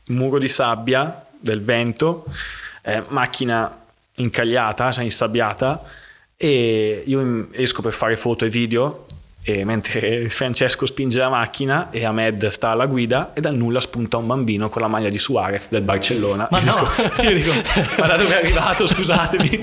muro di sabbia del vento, macchina incagliata, cioè insabbiata, e io esco per fare foto e video, e mentre Francesco spinge la macchina e Ahmed sta alla guida, e dal nulla spunta un bambino con la maglia di Suarez del Barcellona. Ma io dico ma da dove è arrivato, scusatemi?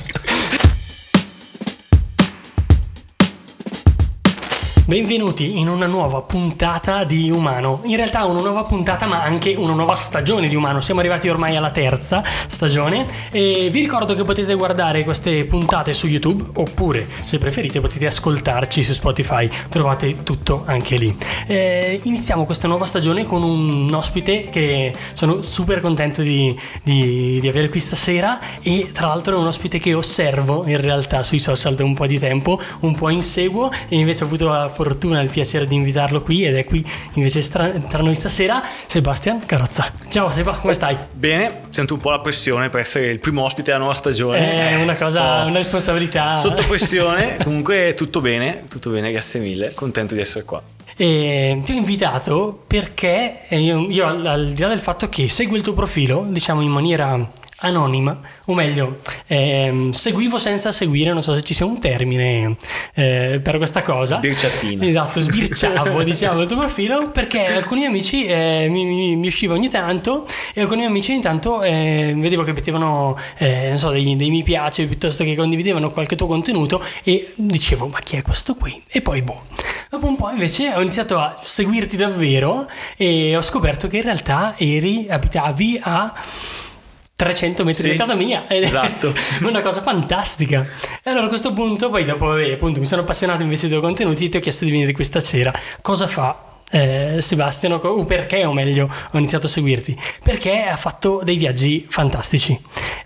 Benvenuti in una nuova puntata di Umano. In realtà una nuova puntata, ma anche una nuova stagione di Umano. Siamo arrivati ormai alla terza stagione e vi ricordo che potete guardare queste puntate su YouTube, oppure se preferite potete ascoltarci su Spotify, trovate tutto anche lì. Iniziamo questa nuova stagione con un ospite che sono super contento di avere qui stasera, e tra l'altro è un ospite che osservo in realtà sui social da un po' di tempo, un po' inseguo, e invece ho avuto la fortuna e il piacere di invitarlo qui, ed è qui invece tra noi stasera Sebastian Carrozza. Ciao Seba, come stai? Bene, sento un po' la pressione per essere il primo ospite della nuova stagione. È una cosa, una responsabilità. Sotto pressione, comunque tutto bene, grazie mille, contento di essere qua. E ti ho invitato perché io al di là del fatto che segui il tuo profilo, diciamo in maniera anonima, o meglio seguivo senza seguire, non so se ci sia un termine per questa cosa. Sbirciatina. Esatto, sbirciavo diciamo il tuo profilo, perché alcuni amici mi usciva ogni tanto, e alcuni amici ogni tanto vedevo che mettevano non so, dei mi piace, piuttosto che condividevano qualche tuo contenuto, e dicevo ma chi è questo qui? E poi dopo un po' invece ho iniziato a seguirti davvero, e ho scoperto che in realtà abitavi a 300 metri da casa mia. Esatto. Una cosa fantastica. E allora a questo punto, poi dopo appunto mi sono appassionato invece dei tuoi contenuti, e ti ho chiesto di venire questa sera. Cosa fa Sebastian, o perché, o meglio, ho iniziato a seguirti? Perché ha fatto dei viaggi fantastici,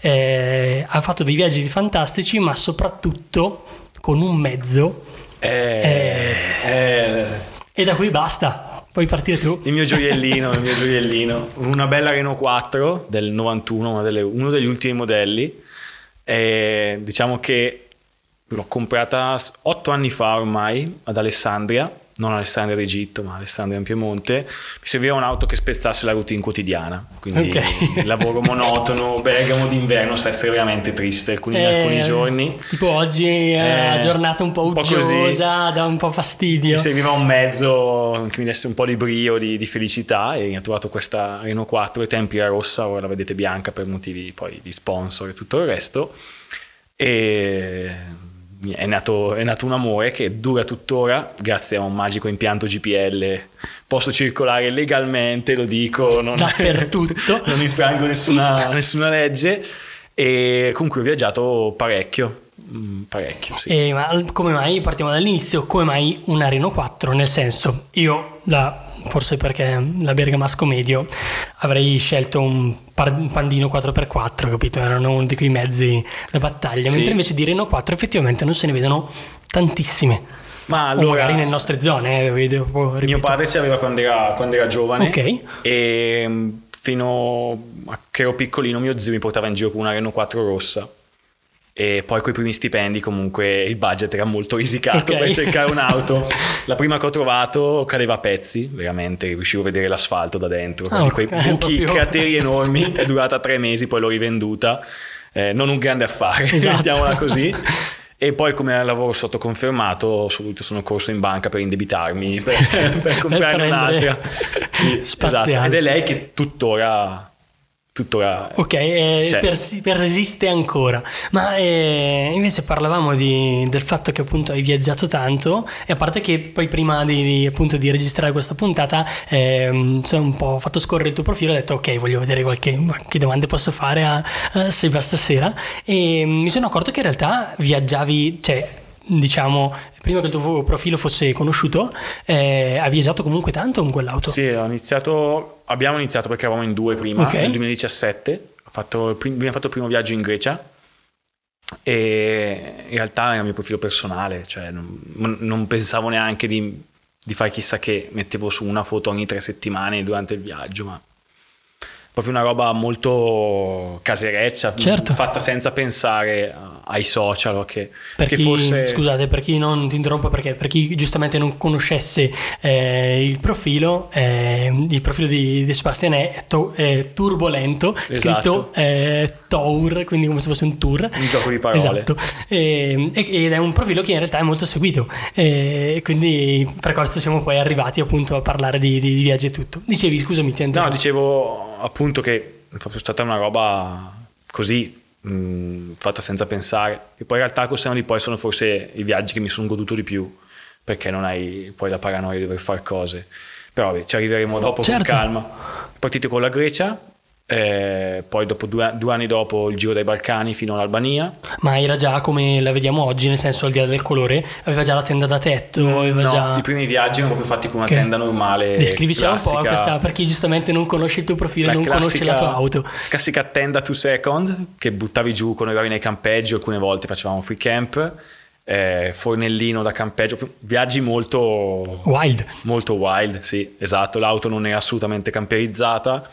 ma soprattutto con un mezzo e da qui basta. Puoi partire tu. Il mio gioiellino, una bella Renault 4 del 91, uno degli ultimi modelli. Diciamo che l'ho comprata 8 anni fa ormai ad Alessandria, non Alessandria d'Egitto ma Alessandria in Piemonte. Mi serviva un'auto che spezzasse la routine quotidiana, quindi il lavoro monotono, Bergamo d'inverno sa essere veramente triste alcuni giorni, tipo oggi è una giornata un po' uggiosa, dà un po' fastidio. Mi serviva un mezzo che mi desse un po' di brio, di felicità, e ho trovato questa Renault 4, ai tempi era rossa, ora la vedete bianca per motivi poi di sponsor e tutto il resto, e è nato un amore che dura tuttora grazie a un magico impianto GPL. Posso circolare legalmente, lo dico, dappertutto. Non infrango nessuna legge, e comunque ho viaggiato parecchio, sì. Ma come mai, partiamo dall'inizio, come mai una Renault 4? Nel senso, io forse perché la bergamasco medio avrei scelto un Pandino 4x4, capito? Erano uno di quei mezzi da battaglia, sì. Mentre invece di Renault 4 effettivamente non se ne vedono tantissime. Ma allora, o magari nelle nostre zone, mio padre ce l'aveva quando era giovane, ok, e fino a che ero piccolino mio zio mi portava in giro con una Renault 4 rossa. E poi coi primi stipendi comunque il budget era molto risicato, per cercare un'auto. La prima che ho trovato cadeva a pezzi, veramente, riuscivo a vedere l'asfalto da dentro, quei buchi, crateri enormi. È durata 3 mesi, poi l'ho rivenduta, non un grande affare, esatto. Mettiamola così. E poi, come lavoro stato confermato, sono corso in banca per indebitarmi per comprare un'altra. Sì, esatto. Ed è lei che tuttora persiste ancora. Ma invece parlavamo del fatto che appunto hai viaggiato tanto, e a parte che poi prima di registrare questa puntata sono un po' fatto scorrere il tuo profilo, ho detto ok, voglio vedere che domande posso fare a Seba stasera, e mi sono accorto che in realtà viaggiavi, cioè diciamo prima che il tuo profilo fosse conosciuto, hai viaggiato comunque tanto con quell'auto? Sì, abbiamo iniziato perché eravamo in 2 prima, nel 2017 abbiamo fatto il primo viaggio in Grecia, e in realtà era il mio profilo personale, cioè non pensavo neanche di fare chissà che, mettevo su una foto ogni 3 settimane durante il viaggio, ma proprio una roba molto casereccia, certo, fatta senza pensare ai social. Che forse... Scusate, per chi non ti interrompo, perché per chi giustamente non conoscesse il profilo di Sebastian è turbolento, esatto. Scritto Tour, quindi come se fosse un tour. Un gioco di parole. Esatto. Ed è un profilo che in realtà è molto seguito, quindi per questo siamo poi arrivati appunto a parlare di viaggi e tutto. Dicevi, scusami, ti interrompo. No, dicevo appunto che è proprio stata una roba così fatta senza pensare, e poi in realtà questi anni poi sono forse i viaggi che mi sono goduto di più, perché non hai poi la paranoia di dover fare cose, però vabbè, ci arriveremo dopo, certo, con calma. Partito con la Grecia, poi dopo due anni dopo il giro dai Balcani fino all'Albania. Ma era già come la vediamo oggi, nel senso, al di là del colore, aveva già la tenda da tetto? I primi viaggi erano proprio fatti con una tenda normale. Descrivicela un po' questa, per chi giustamente non conosce il tuo profilo e non conosce la tua auto. Classica tenda 2 second che buttavi giù quando arrivavi nei campeggi, alcune volte facevamo free camp, fornellino da campeggio, viaggi molto wild, sì, esatto. L'auto non era assolutamente camperizzata,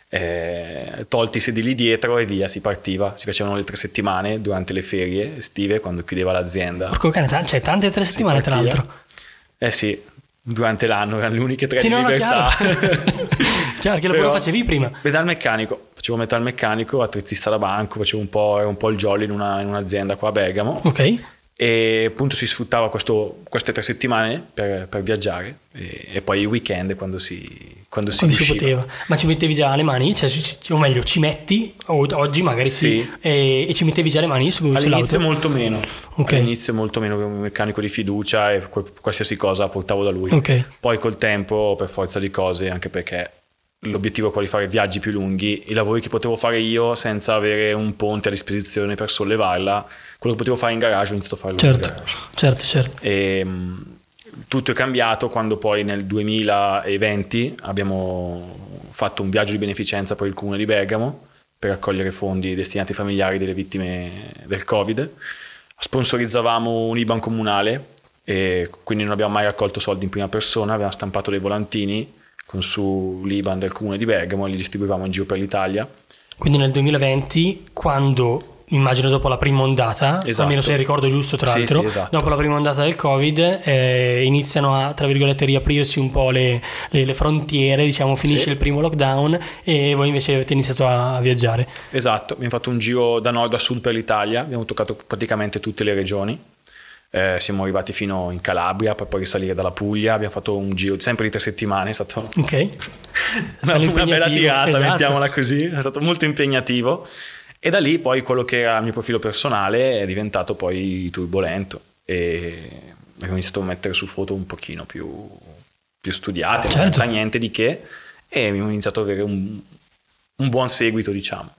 tolti i sedili dietro e via, si partiva. Si facevano le 3 settimane durante le ferie estive, quando chiudeva l'azienda. Porco cane, cioè tante 3 settimane tra l'altro. Sì, durante l'anno erano le uniche 3 di libertà. Chiaro, che lavoro facevi prima? Facevo metalmeccanico, attrezzista da banco, ero un po' il jolly in un'azienda qua a Bergamo. Ok. E appunto si sfruttava queste 3 settimane per viaggiare, e poi i weekend quando si poteva. Ma ci mettevi già le mani? Cioè, o meglio, ci metti oggi magari sì. E ci mettevi già le mani sull'auto? All'inizio molto meno. Okay. All'inizio molto meno, avevo un meccanico di fiducia e qualsiasi cosa portavo da lui. Okay. Poi col tempo, per forza di cose, anche perché l'obiettivo è quello di fare viaggi più lunghi, i lavori che potevo fare io senza avere un ponte a disposizione per sollevarla, quello che potevo fare in garage ho iniziato a farlo in garage. Certo. E tutto è cambiato quando poi nel 2020 abbiamo fatto un viaggio di beneficenza per il comune di Bergamo per raccogliere fondi destinati ai familiari delle vittime del Covid. Sponsorizzavamo un IBAN comunale e quindi non abbiamo mai raccolto soldi in prima persona, abbiamo stampato dei volantini con su l'IBAN del comune di Bergamo e li distribuivamo in giro per l'Italia. Quindi nel 2020, quando immagino dopo la prima ondata, esatto, almeno se ricordo giusto tra l'altro, sì, esatto, dopo la prima ondata del Covid iniziano a, tra virgolette, riaprirsi un po' le frontiere, diciamo, finisce il primo lockdown e voi invece avete iniziato a viaggiare. Esatto, abbiamo fatto un giro da nord a sud per l'Italia, abbiamo toccato praticamente tutte le regioni. Siamo arrivati fino in Calabria per poi risalire dalla Puglia, abbiamo fatto un giro sempre di 3 settimane, è stato una bella tirata, esatto, mettiamola così, è stato molto impegnativo, e da lì poi quello che era il mio profilo personale è diventato poi turbolento e abbiamo iniziato a mettere su foto un pochino più studiate, certo, non niente di che, e abbiamo iniziato ad avere un buon seguito, diciamo.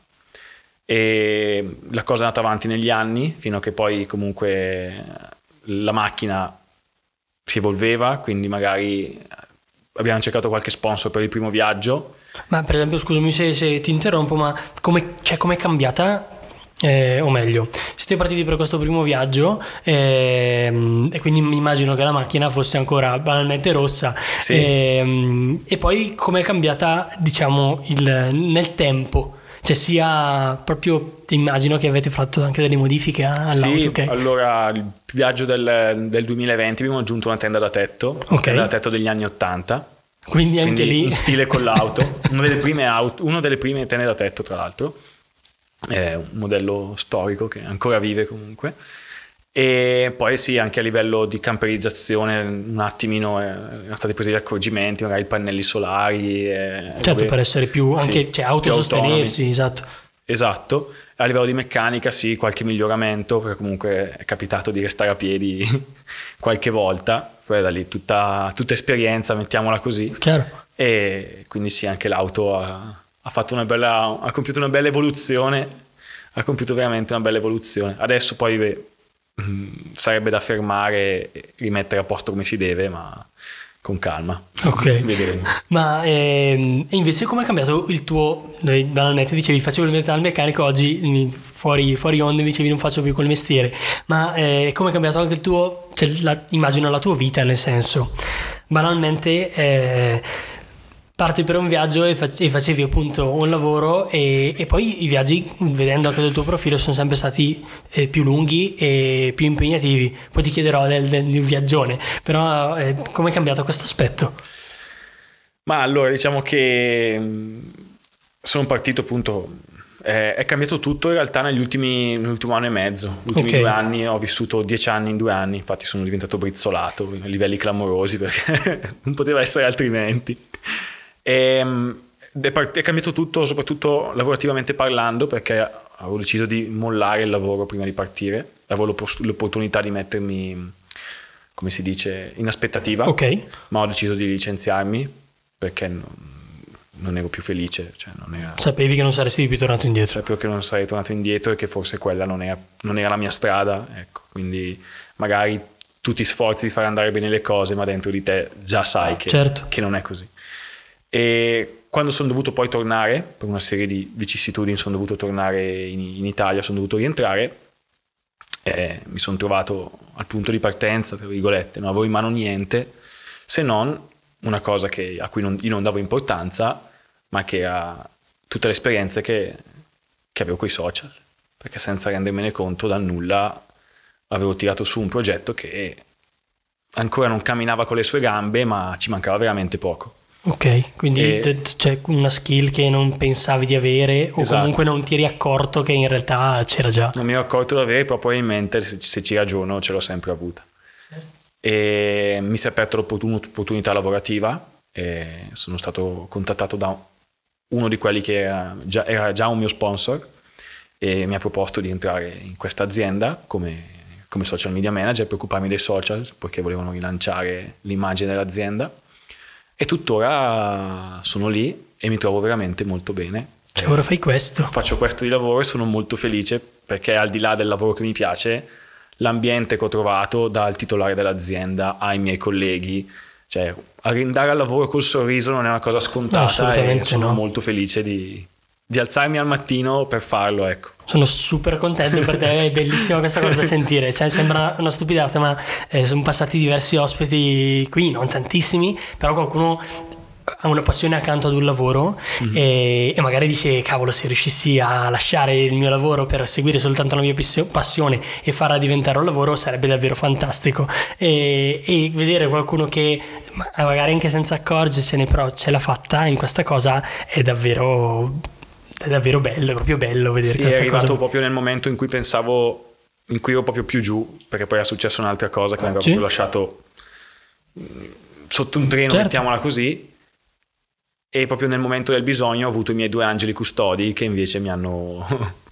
E la cosa è andata avanti negli anni fino a che poi comunque la macchina si evolveva, quindi magari abbiamo cercato qualche sponsor per il primo viaggio. Ma per esempio, scusami se ti interrompo, ma com'è cambiata? O meglio, siete partiti per questo primo viaggio e quindi immagino che la macchina fosse ancora banalmente rossa, sì, e poi com'è cambiata, diciamo, nel tempo? Cioè sia proprio, immagino che avete fatto anche delle modifiche all'auto. Sì, okay. Allora il viaggio del 2020 abbiamo aggiunto una tenda da tetto, una tenda da tetto degli anni 80. Quindi anche lì in stile con l'auto, una delle prime tende da tetto tra l'altro, è un modello storico che ancora vive comunque. E poi sì, anche a livello di camperizzazione un attimino erano stati presi gli accorgimenti, magari i pannelli solari, certo, per essere più anche, sì, autosostenersi, esatto. A livello di meccanica sì, qualche miglioramento, perché comunque è capitato di restare a piedi qualche volta, poi da lì tutta esperienza, mettiamola così. Chiaro. E quindi sì, anche l'auto ha compiuto una bella evoluzione, ha compiuto veramente una bella evoluzione. Adesso poi sarebbe da fermare e rimettere a posto come si deve, ma con calma. Ok. Vedremo. Ma e invece come è cambiato il tuo? Banalmente dicevi facevo il metalmeccanico, oggi fuori onde dicevi non faccio più quel mestiere, ma come è cambiato anche il tuo, cioè immagino la tua vita, nel senso banalmente parti per un viaggio e facevi appunto un lavoro e poi i viaggi, vedendo anche del tuo profilo, sono sempre stati più lunghi e più impegnativi. Poi ti chiederò di un viaggione, però come è cambiato questo aspetto? Ma allora diciamo che sono partito appunto, è cambiato tutto in realtà nell'ultimo anno e mezzo. Gli ultimi 2 anni ho vissuto 10 anni in 2 anni, infatti sono diventato brizzolato a livelli clamorosi perché non poteva essere altrimenti. È cambiato tutto, soprattutto lavorativamente parlando, perché avevo deciso di mollare il lavoro prima di partire. Avevo l'opportunità di mettermi, come si dice, in aspettativa, ma ho deciso di licenziarmi perché non ero più felice. Cioè sapevi che non saresti più tornato indietro? Sapevo che non sarei tornato indietro e che forse quella non era la mia strada, ecco. Quindi magari tu ti sforzi di fare andare bene le cose, ma dentro di te già sai che non è così. E quando sono dovuto poi tornare, per una serie di vicissitudini sono dovuto tornare in Italia, sono dovuto rientrare, mi sono trovato al punto di partenza, tra virgolette, non avevo in mano niente, se non una cosa a cui io non davo importanza, ma che era tutte le esperienze che avevo coi social, perché senza rendermene conto dal nulla avevo tirato su un progetto che ancora non camminava con le sue gambe, ma ci mancava veramente poco. Ok, quindi c'è una skill che non pensavi di avere o comunque non ti eri accorto che in realtà c'era già. Non mi ero accorto di avere, però probabilmente se ci ragiono ce l'ho sempre avuta. E mi si è aperta l'opportunità lavorativa e sono stato contattato da uno di quelli che era già un mio sponsor e mi ha proposto di entrare in questa azienda come social media manager per occuparmi dei social, perché volevano rilanciare l'immagine dell'azienda, e tuttora sono lì e mi trovo veramente molto bene. Cioè ora fai questo? Faccio questo di lavoro e sono molto felice perché al di là del lavoro che mi piace, l'ambiente che ho trovato dal titolare dell'azienda ai miei colleghi, cioè andare al lavoro col sorriso non è una cosa scontata, e sono molto felice di alzarmi al mattino per farlo, ecco. Sono super contento per te, è bellissima questa cosa da sentire, cioè, sembra una stupidata, ma sono passati diversi ospiti qui, non tantissimi, però qualcuno ha una passione accanto ad un lavoro e magari dice cavolo, se riuscissi a lasciare il mio lavoro per seguire soltanto la mia passione e farla diventare un lavoro sarebbe davvero fantastico, e vedere qualcuno che magari anche senza accorgersene però ce l'ha fatta in questa cosa è davvero bello, è proprio bello vedere questa cosa. È arrivato proprio nel momento in cui ero proprio più giù, perché poi è successa un'altra cosa che mi aveva proprio lasciato sotto un treno, mettiamola così. E proprio nel momento del bisogno ho avuto i miei 2 angeli custodi che invece mi hanno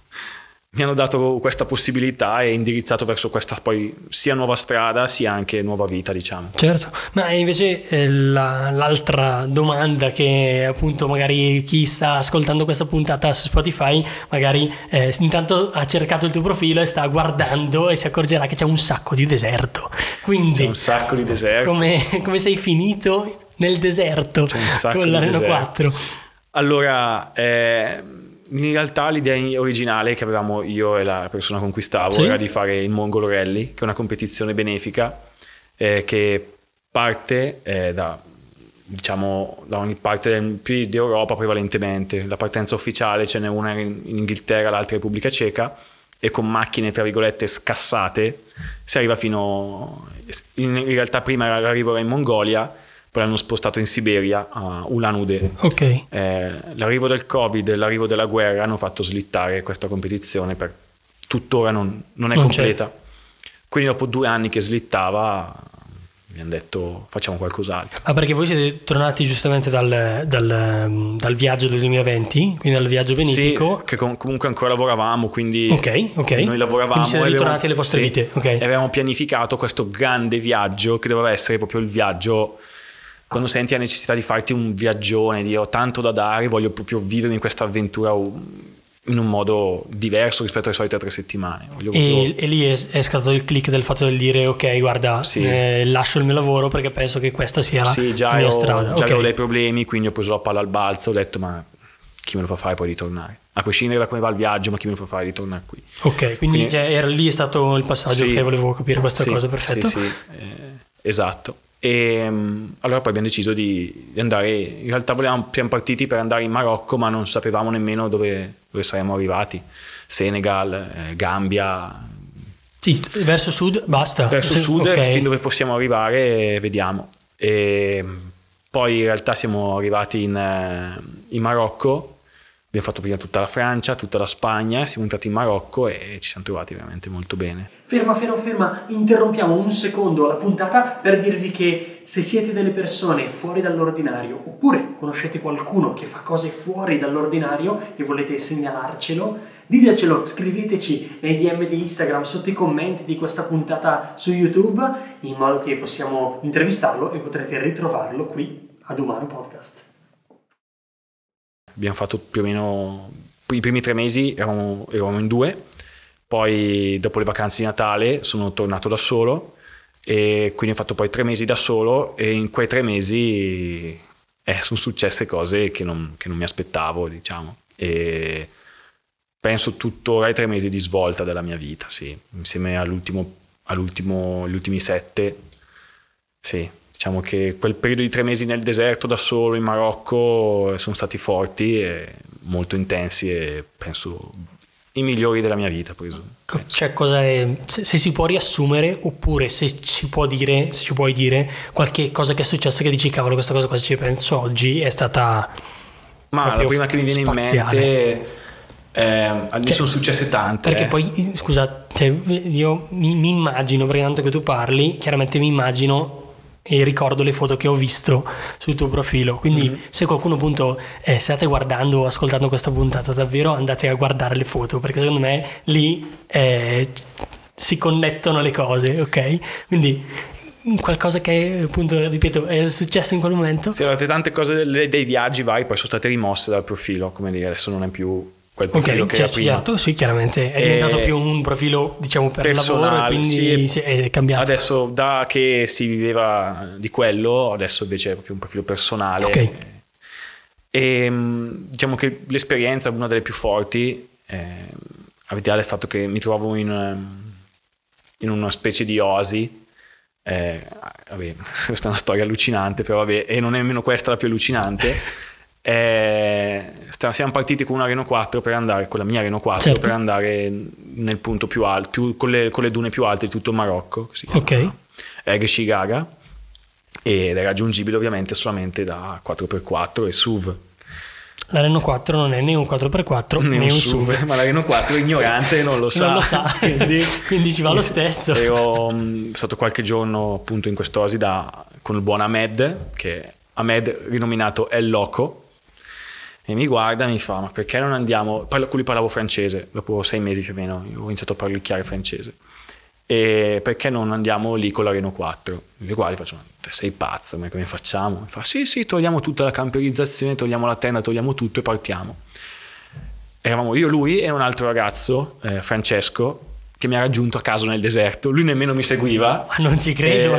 dato questa possibilità e indirizzato verso questa poi sia nuova strada sia anche nuova vita, diciamo. Certo, ma invece l'altra domanda che appunto magari chi sta ascoltando questa puntata su Spotify magari intanto ha cercato il tuo profilo e sta guardando e si accorgerà che c'è un sacco di deserto. Quindi c'è un sacco di deserto. Come sei finito nel deserto con la Renault 4? Allora, in realtà l'idea originale che avevamo io e la persona con cui stavo era di fare il Mongolo Rally, che è una competizione benefica che parte da ogni parte d'Europa prevalentemente. La partenza ufficiale ce n'è una in Inghilterra, l'altra in Repubblica Ceca, e con macchine tra virgolette scassate si arriva in realtà prima l'arrivo era in Mongolia, poi l'hanno spostato in Siberia a Ulan-Ude. L'arrivo del Covid e l'arrivo della guerra hanno fatto slittare questa competizione, tuttora non è completa. Quindi dopo 2 anni che slittava mi hanno detto facciamo qualcos'altro. Perché voi siete tornati giustamente dal viaggio del 2020, quindi dal viaggio benefico? Sì, che comunque ancora lavoravamo, quindi noi lavoravamo. Quindi siete ritornati alle vostre vite. E avevamo pianificato questo grande viaggio che doveva essere proprio il viaggio. Quando senti la necessità di farti un viaggione, di ho tanto da dare, voglio proprio vivermi questa avventura in un modo diverso rispetto alle solite 3 settimane. E lì è scattato il click del fatto di dire ok, guarda, lascio il mio lavoro perché penso che questa sia la mia strada. Già avevo dei problemi, quindi ho preso la palla al balzo, ho detto ma chi me lo fa fare poi di tornare? A prescindere da come va il viaggio, ma chi me lo fa fare di tornare qui? Ok, quindi era lì è stato il passaggio che volevo capire questa cosa, perfetto. Esatto. E allora poi abbiamo deciso di andare, in realtà siamo partiti per andare in Marocco, ma non sapevamo nemmeno dove saremmo arrivati. Senegal, Gambia. Sì, verso sud, basta. Verso sud, okay. fin dove possiamo arrivare, vediamo. E poi in realtà siamo arrivati in Marocco, abbiamo fatto prima tutta la Francia, tutta la Spagna, siamo entrati in Marocco e ci siamo trovati veramente molto bene. Ferma, interrompiamo un secondo la puntata per dirvi che se siete delle persone fuori dall'ordinario oppure conoscete qualcuno che fa cose fuori dall'ordinario e volete segnalarcelo, ditecelo, scriveteci nei DM di Instagram, sotto i commenti di questa puntata su YouTube, in modo che possiamo intervistarlo e potrete ritrovarlo qui ad Umano Podcast. Abbiamo fatto più o meno i primi 3 mesi, eravamo in 2. Poi dopo le vacanze di Natale sono tornato da solo e quindi ho fatto poi 3 mesi da solo, e in quei 3 mesi sono successe cose che non mi aspettavo, diciamo, e penso tuttora ai 3 mesi di svolta della mia vita, sì, insieme agli ultimi 7, sì, diciamo che quel periodo di 3 mesi nel deserto da solo in Marocco sono stati forti e molto intensi, e penso i migliori della mia vita, Cioè, se si può riassumere, oppure se ci puoi dire qualche cosa che è successa che dici cavolo, questa cosa qua ci penso oggi è stata, ma la prima che mi viene spaziale. in mente ne sono successe tante, perché poi scusa, cioè, io mi immagino, perché tanto che tu parli chiaramente mi immagino e ricordo le foto che ho visto sul tuo profilo, quindi se qualcuno appunto state guardando o ascoltando questa puntata, davvero andate a guardare le foto, perché secondo me lì si connettono le cose, ok? Quindi qualcosa che appunto, ripeto, è successo in quel momento. Sì, avete tante cose dei viaggi vari, poi sono state rimosse dal profilo, come dire, adesso non è più quel profilo che era prima. Certo, sì, chiaramente è diventato più un profilo, diciamo, per lavoro, e quindi sì, è cambiato. Adesso, da che si viveva di quello, adesso invece è proprio un profilo personale. Okay. E diciamo che l'esperienza è una delle più forti, al di là del fatto che mi trovavo in una specie di oasi. Vabbè, questa è una storia allucinante, però vabbè, e non è nemmeno questa la più allucinante. Siamo partiti con una Renault 4 per andare, con la mia Renault 4, certo, per andare nel punto più alto, con le dune più alte di tutto il Marocco, che si chiama Ergeshi Gaga, ed è raggiungibile ovviamente solamente da 4x4 e SUV. La Renault 4 non è né un 4x4 né un SUV, ma la Renault 4 è ignorante, non lo sa, non lo sa. quindi ci va lo stesso. Ero stato qualche giorno appunto in quest'oasi con il buon Ahmed, che Ahmed rinominato El Loco, e mi guarda e mi fa: ma perché non andiamo, con lui parlavo francese, dopo 6 mesi più o meno ho iniziato a parlicchiare francese, e perché non andiamo lì con la Renault 4? Mi guarda e faccio: sei pazzo, ma come facciamo? Mi fa: sì, togliamo tutta la camperizzazione, togliamo la tenda, togliamo tutto e partiamo. Eravamo io, lui e un altro ragazzo, Francesco, che mi ha raggiunto a caso nel deserto. Lui nemmeno mi seguiva. Ma non ci credo,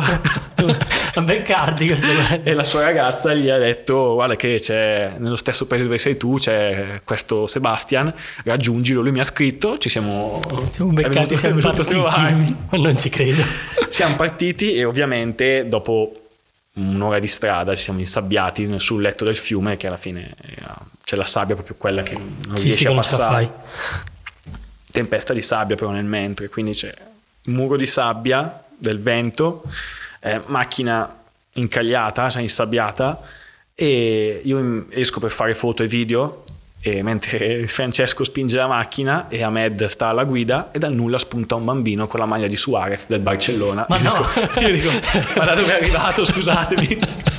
a beccardi questo. E la sua ragazza gli ha detto: guarda che c'è nello stesso paese dove sei tu, c'è questo Sebastian, raggiungilo. Lui mi ha scritto, ci siamo beccati, siamo partiti. Ma non ci credo. Siamo partiti e ovviamente dopo un'ora di strada ci siamo insabbiati sul letto del fiume, che alla fine c'è la sabbia, proprio quella che non riesci a passare. Tempesta di sabbia però nel mentre, quindi c'è un muro di sabbia, del vento, macchina incagliata, cioè insabbiata, e io esco per fare foto e video, e mentre Francesco spinge la macchina e Ahmed sta alla guida, e dal nulla spunta un bambino con la maglia di Suarez del Barcellona. Ma io dico ma da dove è arrivato, scusatemi?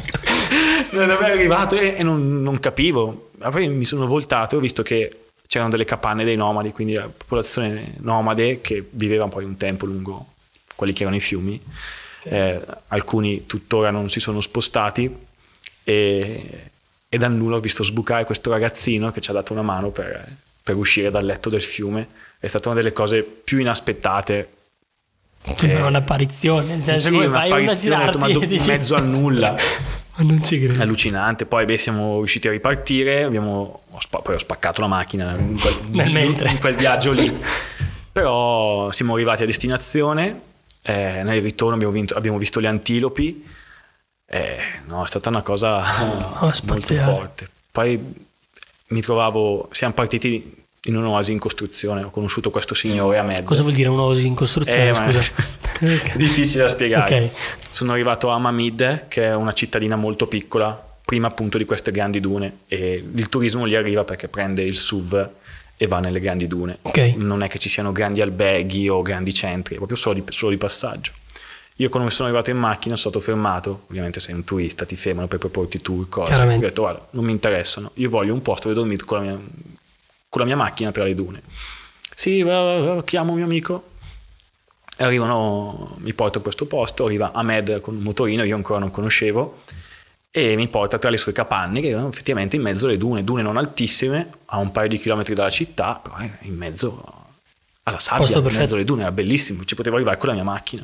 Da dove è arrivato? E non capivo. Poi mi sono voltato e ho visto che c'erano delle capanne dei nomadi, quindi la popolazione nomade che viveva poi un tempo lungo quelli che erano i fiumi. Alcuni tuttora non si sono spostati, e dal nulla ho visto sbucare questo ragazzino che ci ha dato una mano per uscire dal letto del fiume. È stata una delle cose più inaspettate. Sembra un'apparizione, nel senso, come fai a girarti in mezzo al nulla. Ma non ci credo. Allucinante. Poi siamo riusciti a ripartire, poi ho spaccato la macchina in quel viaggio lì, però siamo arrivati a destinazione. Nel ritorno abbiamo visto le antilopi, No, è stata una cosa molto spaziale. forte. Poi siamo partiti in un'oasi in costruzione, ho conosciuto questo signore Ahmed. Cosa vuol dire un'oasi in costruzione, scusa? Difficile da spiegare. Ok. Sono arrivato a Mamid, che è una cittadina molto piccola, prima appunto di queste grandi dune, e il turismo lì arriva perché prende il SUV e va nelle grandi dune. Ok. Non è che ci siano grandi alberghi o grandi centri, è proprio solo di passaggio. Io quando sono arrivato in macchina sono stato fermato, ovviamente sei un turista, ti fermano per proporti tour, cose. Ho detto guarda, non mi interessano, io voglio un posto dove dormire con la mia macchina tra le dune. Sì, chiamo un mio amico, mi porta a questo posto, arriva Ahmed con un motorino, io ancora non conoscevo, e mi porta tra le sue capanne che erano effettivamente in mezzo alle dune non altissime, a un paio di chilometri dalla città, però in mezzo alla sabbia, in mezzo alle dune, era bellissimo, ci potevo arrivare con la mia macchina.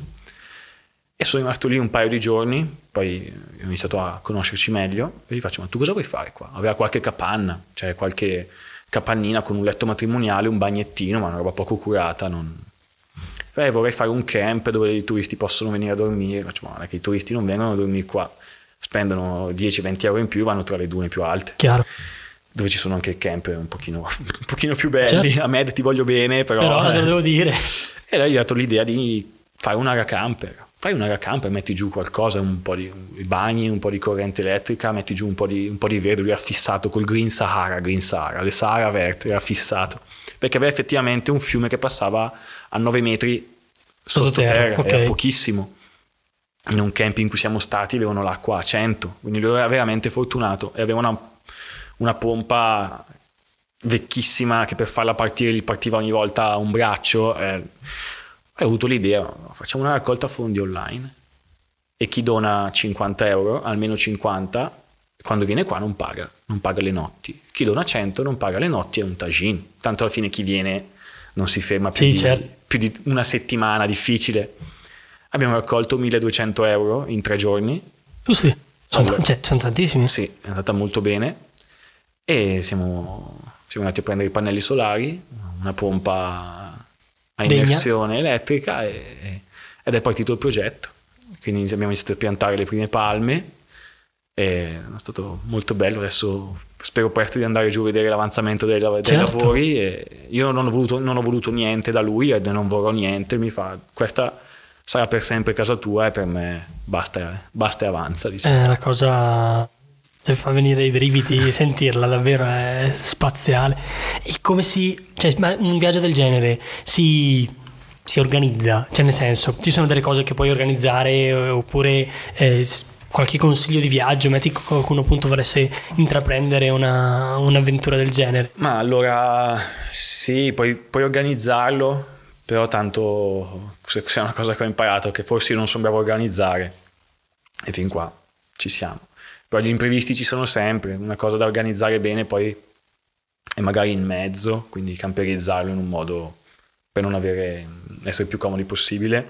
E sono rimasto lì un paio di giorni, poi ho iniziato a conoscerci meglio e gli faccio: ma tu cosa vuoi fare qua? Aveva qualche capanna, cioè qualche capannina con un letto matrimoniale, un bagnettino, ma una roba poco curata. Vorrei fare un camp dove i turisti possono venire a dormire. Faccio: ma non è che i turisti non vengono a dormire qua, spendono 10-20 euro in più, vanno tra le dune più alte. Chiaro. Dove ci sono anche camp un pochino più belli. Certo. A me ti voglio bene, però te lo devo dire. E là gli ho dato l'idea di fare un'area camper. Fai un'area camper, metti giù qualcosa, un po' di bagni, un po' di corrente elettrica, metti giù un po' di verde. Lui era fissato col Green Sahara, le Sahara verde, era fissato. Perché aveva effettivamente un fiume che passava a 9 metri sottoterra, okay. Era pochissimo. In un camp in cui siamo stati avevano l'acqua a 100, quindi lui era veramente fortunato e aveva una pompa vecchissima che per farla partire gli partiva ogni volta un braccio. Ho avuto l'idea: facciamo una raccolta fondi online e chi dona 50 euro, almeno 50, quando viene qua non paga le notti. Chi dona 100 non paga le notti, è un tagine. Tanto alla fine chi viene non si ferma più di una settimana, difficile. Abbiamo raccolto 1200 euro in 3 giorni. Sì, sono tantissimi. Sì, è andata molto bene e siamo andati a prendere i pannelli solari, una pompa a immersione elettrica ed è partito il progetto. Quindi abbiamo iniziato a piantare le prime palme e è stato molto bello. Adesso spero presto di andare giù a vedere l'avanzamento dei lavori. E io non ho voluto niente da lui e non vorrò niente. Mi fa: questa sarà per sempre casa tua, e per me basta e avanza. È una cosa che fa venire i brividi sentirla, davvero è spaziale. E come un viaggio del genere si organizza? Cioè, nel senso, ci sono delle cose che puoi organizzare, oppure qualche consiglio di viaggio? Metti che qualcuno appunto volesse intraprendere un'avventura del genere. Ma allora sì, puoi organizzarlo, però tanto se è una cosa che ho imparato, che forse io non sono bravo a organizzare, e fin qua ci siamo. Però gli imprevisti ci sono sempre. Una cosa da organizzare bene poi è magari in mezzo, quindi camperizzarlo in un modo per non essere più comodi possibile,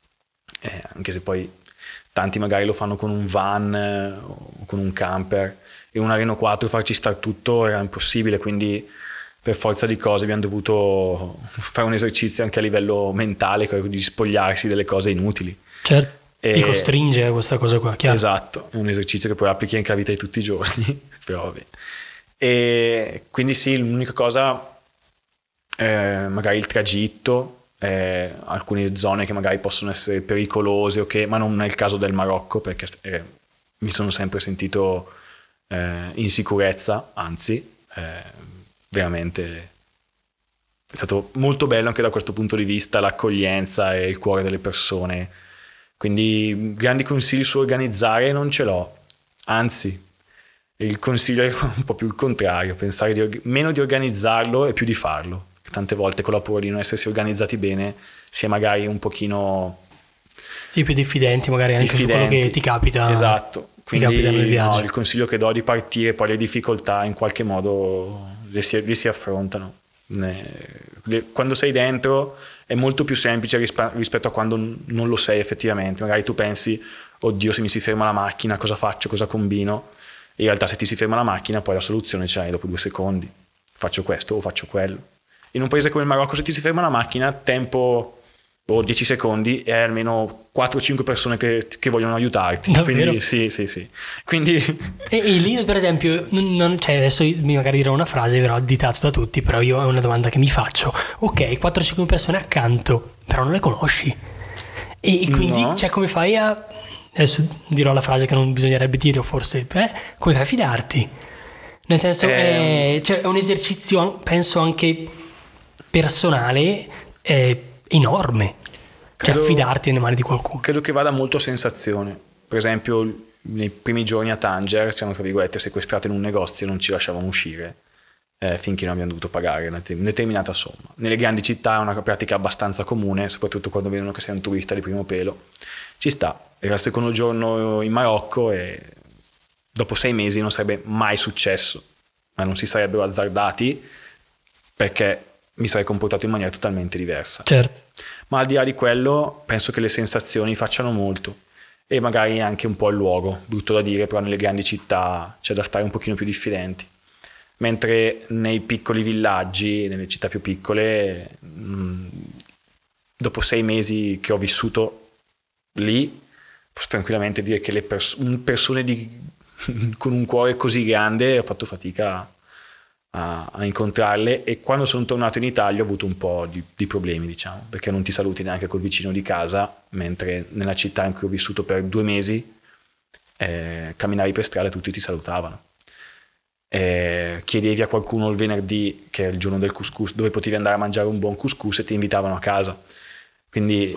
anche se poi tanti magari lo fanno con un van o con un camper. In una Renault 4 farci star tutto era impossibile, quindi per forza di cose abbiamo dovuto fare un esercizio anche a livello mentale, di spogliarsi delle cose inutili. Certo. Ti costringe a questa cosa qua, chiaro. Esatto, è un esercizio che poi applichi anche alla vita di tutti i giorni, però vabbè. E quindi sì, l'unica cosa, magari il tragitto, alcune zone che magari possono essere pericolose, ma non è il caso del Marocco, perché mi sono sempre sentito in sicurezza, anzi, veramente è stato molto bello anche da questo punto di vista, l'accoglienza e il cuore delle persone. Quindi grandi consigli su organizzare non ce l'ho, anzi il consiglio è un po' più il contrario: pensare meno di organizzarlo e più di farlo. Tante volte con la paura di non essersi organizzati bene si è magari un pochino più diffidenti magari anche su quello che ti capita. Esatto, quindi nel viaggio. Il consiglio che do è di partire, poi le difficoltà in qualche modo le si affrontano. Quando sei dentro è molto più semplice rispetto a quando non lo sei effettivamente. Magari tu pensi: oddio, se mi si ferma la macchina cosa faccio, cosa combino? E in realtà se ti si ferma la macchina poi la soluzione ce l'hai dopo 2 secondi: faccio questo o faccio quello. In un paese come il Marocco, se ti si ferma la macchina, tempo o 10 secondi e hai almeno 4-5 persone che vogliono aiutarti. Davvero? Quindi sì. Quindi E lì, per esempio, cioè adesso mi magari dirò una frase, verrò additato da tutti, però io è una domanda che mi faccio. Ok, 4-5 persone accanto, però non le conosci. E quindi, No. cioè, come fai a... Adesso dirò la frase che non bisognerebbe dire, o forse, come fai a fidarti? Nel senso, cioè, è un esercizio, penso, anche personale, enorme. Cioè, affidarti nelle mani di qualcuno. Credo che vada molto a sensazione. Per esempio, nei primi giorni a Tanger siamo, tra virgolette, sequestrati in un negozio e non ci lasciavano uscire finché non abbiamo dovuto pagare una determinata somma. Nelle grandi città è una pratica abbastanza comune, soprattutto quando vedono che sei un turista di primo pelo. Ci sta. Era il secondo giorno in Marocco e dopo 6 mesi non sarebbe mai successo, ma non si sarebbero azzardati perché mi sarei comportato in maniera totalmente diversa. Certo. Ma al di là di quello penso che le sensazioni facciano molto e magari anche un po' il luogo, brutto da dire, però nelle grandi città c'è da stare un pochino più diffidenti, mentre nei piccoli villaggi, nelle città più piccole, dopo 6 mesi che ho vissuto lì, posso tranquillamente dire che le persone con un cuore così grande ho fatto fatica a incontrarle, e quando sono tornato in Italia ho avuto un po' di problemi, diciamo, perché non ti saluti neanche col vicino di casa, mentre nella città in cui ho vissuto per 2 mesi camminavi per strada e tutti ti salutavano. Chiedevi a qualcuno il venerdì, che è il giorno del couscous, dove potevi andare a mangiare un buon couscous e ti invitavano a casa. Quindi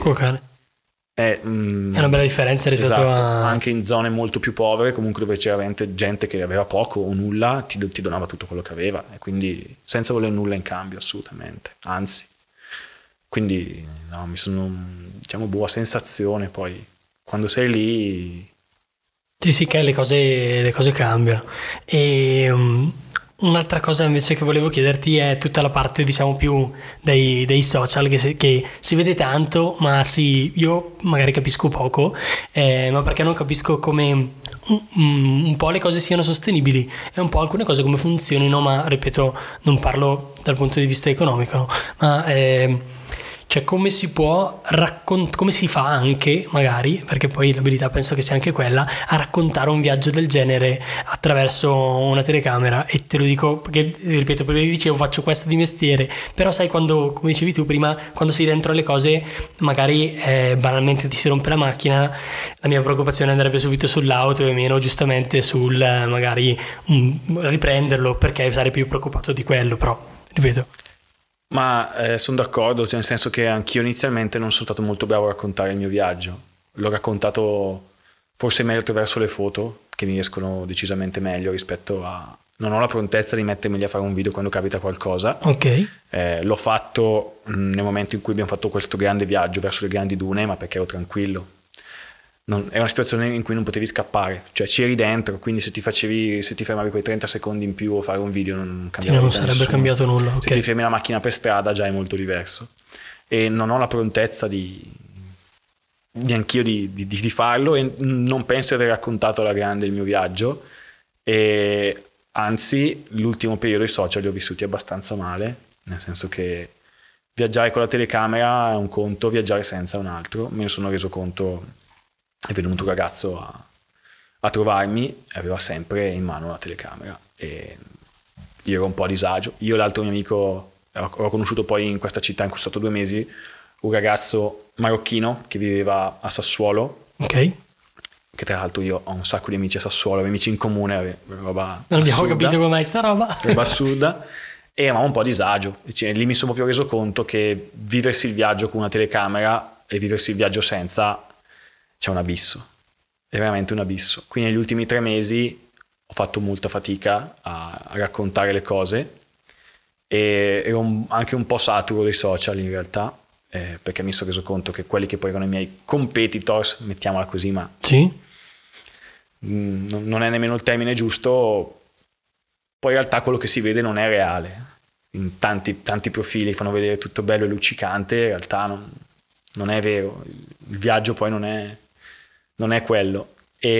è una bella differenza rispetto a... Anche in zone molto più povere, comunque dove c'era veramente gente che aveva poco o nulla, ti donava tutto quello che aveva, e quindi senza voler nulla in cambio, assolutamente, anzi. Quindi no, mi sono, diciamo, buona sensazione. Poi quando sei lì Sì, che le cose cambiano. E un'altra cosa invece che volevo chiederti è tutta la parte, diciamo, più dei social, che si vede tanto, ma io magari capisco poco, ma perché non capisco come un po' le cose siano sostenibili e un po' alcune cose come funzionino, ma ripeto, non parlo dal punto di vista economico, ma cioè come si può come si fa anche, magari, perché poi l'abilità penso che sia anche quella, a raccontare un viaggio del genere attraverso una telecamera. E te lo dico perché, ripeto, prima vi dicevo faccio questo di mestiere, però sai, quando, come dicevi tu prima, quando sei dentro le cose magari banalmente ti si rompe la macchina, la mia preoccupazione andrebbe subito sull'auto e meno giustamente sul magari riprenderlo, perché sarei più preoccupato di quello. Però ripeto, ma sono d'accordo, cioè nel senso che anch'io inizialmente non sono stato molto bravo a raccontare il mio viaggio. L'ho raccontato forse meglio attraverso le foto, che mi riescono decisamente meglio rispetto a... Non ho la prontezza di mettermi lì a fare un video quando capita qualcosa. ok. L'ho fatto nel momento in cui abbiamo fatto questo grande viaggio verso le grandi dune, ma perché ero tranquillo. È una situazione in cui non potevi scappare, cioè c'eri dentro, quindi se ti fermavi quei 30 secondi in più a fare un video non cambiava non niente, sarebbe cambiato nulla. Se ti fermi la macchina per strada già è molto diverso, e non ho la prontezza neanch'io di farlo, e non penso di aver raccontato alla grande il mio viaggio, e anzi l'ultimo periodo i social li ho vissuti abbastanza male, nel senso che viaggiare con la telecamera è un conto, viaggiare senza è un altro. Me ne sono reso conto. È venuto un ragazzo a trovarmi e aveva sempre in mano la telecamera, e io ero un po' a disagio. Io e l'altro mio amico ho conosciuto poi in questa città in cui sono stato 2 mesi un ragazzo marocchino che viveva a Sassuolo, ok, che tra l'altro io ho un sacco di amici a Sassuolo, amici in comune, roba non abbiamo assurda, capito come mai sta roba assurda, e eravamo un po' a disagio. Cioè, lì mi sono proprio reso conto che viversi il viaggio con una telecamera e viversi il viaggio senza c'è un abisso, è veramente un abisso. Quindi negli ultimi 3 mesi ho fatto molta fatica a raccontare le cose, e ero anche un po' saturo dei social in realtà, perché mi sono reso conto che quelli che poi erano i miei competitors, mettiamola così, ma sì, non è nemmeno il termine giusto, poi in realtà quello che si vede non è reale. In tanti profili fanno vedere tutto bello e luccicante, in realtà non è vero, il viaggio poi non è quello,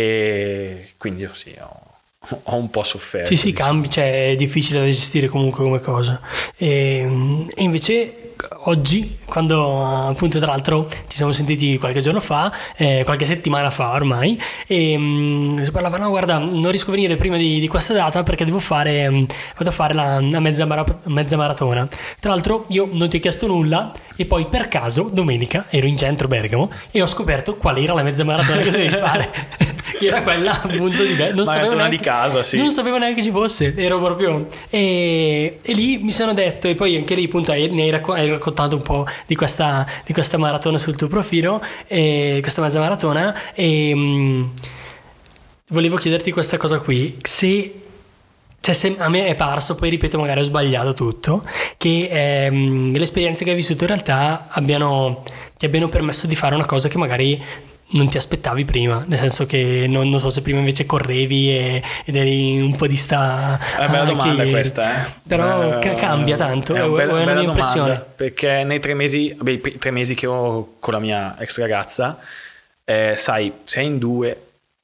e quindi io sì, ho un po' sofferto. sì, diciamo. cambi, cioè è difficile da gestire comunque come cosa. E invece oggi, quando appunto tra l'altro ci siamo sentiti qualche giorno fa, qualche settimana fa ormai, e si parlava, no guarda, non riesco a venire prima di questa data perché vado a fare la mezza maratona. Tra l'altro io non ti ho chiesto nulla e poi per caso domenica ero in centro Bergamo e ho scoperto qual era la mezza maratona che dovevi fare. Era quella appunto non sapevo neanche, di casa, sì. Non sapevo neanche ci fosse, ero proprio e lì mi sono detto, e poi anche lì appunto hai raccontato un po' di questa maratona sul tuo profilo, questa mezza maratona, e volevo chiederti questa cosa qui, se a me è parso, poi ripeto magari ho sbagliato tutto, che le esperienze che hai vissuto in realtà ti abbiano permesso di fare una cosa che magari non ti aspettavi prima, nel senso che non so se prima invece correvi ed eri un po' di sta... È una bella domanda questa, però cambia tanto, è una bella mia impressione. Domanda, perché nei 3 mesi, i 3 mesi che ho con la mia ex ragazza, sai, sei in 2,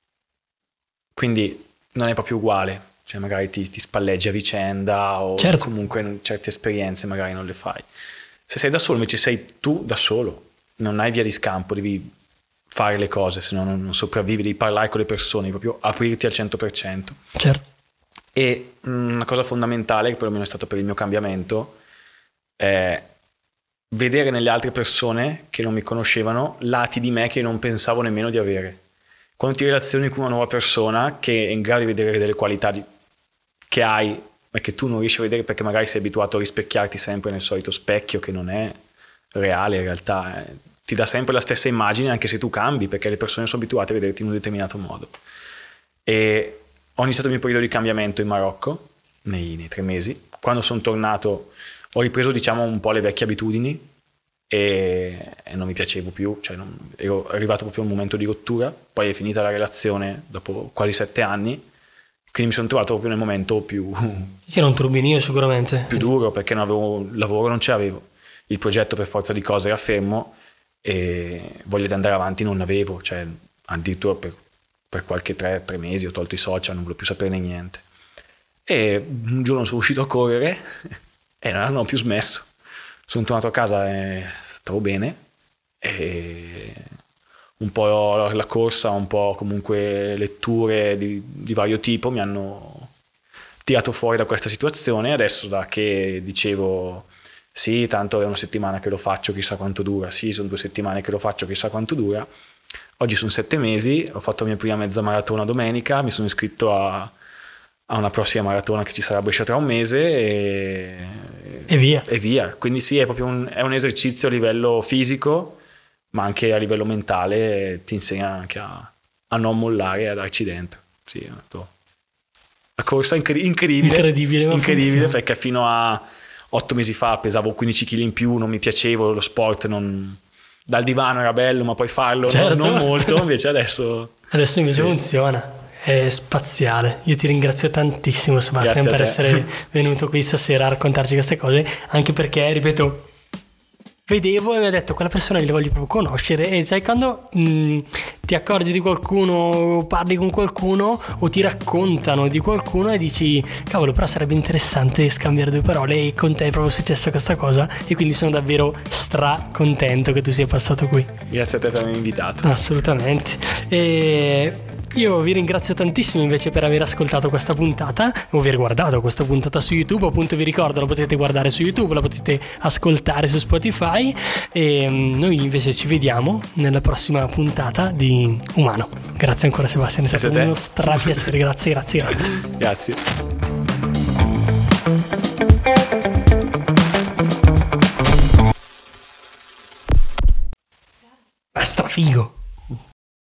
quindi non è proprio uguale, cioè magari ti spalleggi a vicenda o certo. Comunque certe esperienze magari non le fai. Se sei da solo invece sei tu da solo, non hai via di scampo, devi fare le cose, se no non sopravvivi, devi parlare con le persone, proprio aprirti al 100%. Certo. E una cosa fondamentale, che perlomeno è stato per il mio cambiamento, è vedere nelle altre persone che non mi conoscevano lati di me che non pensavo nemmeno di avere. Quando ti relazioni con una nuova persona che è in grado di vedere delle qualità che hai, ma che tu non riesci a vedere perché magari sei abituato a rispecchiarti sempre nel solito specchio che non è reale in realtà, ti dà sempre la stessa immagine anche se tu cambi, perché le persone sono abituate a vederti in un determinato modo. E ho iniziato il mio periodo di cambiamento in Marocco nei 3 mesi. Quando sono tornato ho ripreso diciamo un po' le vecchie abitudini e non mi piacevo più, cioè ero arrivato proprio a un momento di rottura. Poi è finita la relazione dopo quasi 7 anni, quindi mi sono trovato proprio nel momento più che era un turbinio sicuramente più duro, perché non avevo lavoro, non ce l'avevo, il progetto per forza di cose era fermo e voglia di andare avanti non avevo, cioè addirittura per qualche 3 mesi ho tolto i social, non volevo più saperne niente. E un giorno sono uscito a correre e non ho più smesso. Sono tornato a casa e stavo bene, e un po' la corsa, un po' comunque letture di vario tipo mi hanno tirato fuori da questa situazione. Adesso, da che dicevo sì, tanto è una settimana che lo faccio, chissà quanto dura, sì, sono 2 settimane che lo faccio, chissà quanto dura, oggi sono 7 mesi, ho fatto la mia prima mezza maratona domenica, mi sono iscritto a una prossima maratona che ci sarà a Brescia tra un mese e via. Quindi sì, è proprio è un esercizio a livello fisico, ma anche a livello mentale, ti insegna anche a non mollare e a darci dentro. Sì, la corsa incredibile, perché fino a 8 mesi fa pesavo 15 kg in più, non mi piacevo lo sport, dal divano era bello, ma poi farlo certo. non molto, invece adesso invece sì. Funziona. È spaziale. Io ti ringrazio tantissimo, Sebastian, per essere venuto qui stasera a raccontarci queste cose, anche perché, ripeto, vedevo e mi ho detto quella persona li voglio proprio conoscere, e sai quando ti accorgi di qualcuno, parli con qualcuno o ti raccontano di qualcuno e dici cavolo, però sarebbe interessante scambiare 2 parole, e con te è proprio successa questa cosa, e quindi sono davvero stra contento che tu sia passato qui. Grazie a te per avermi invitato. Assolutamente. E io vi ringrazio tantissimo invece per aver ascoltato questa puntata o aver guardato questa puntata su YouTube. Appunto, vi ricordo, la potete guardare su YouTube, la potete ascoltare su Spotify, e noi invece ci vediamo nella prossima puntata di Umano. Grazie ancora, Sebastian, è stato uno strapiacere. Grazie. Grazie. È strafigo.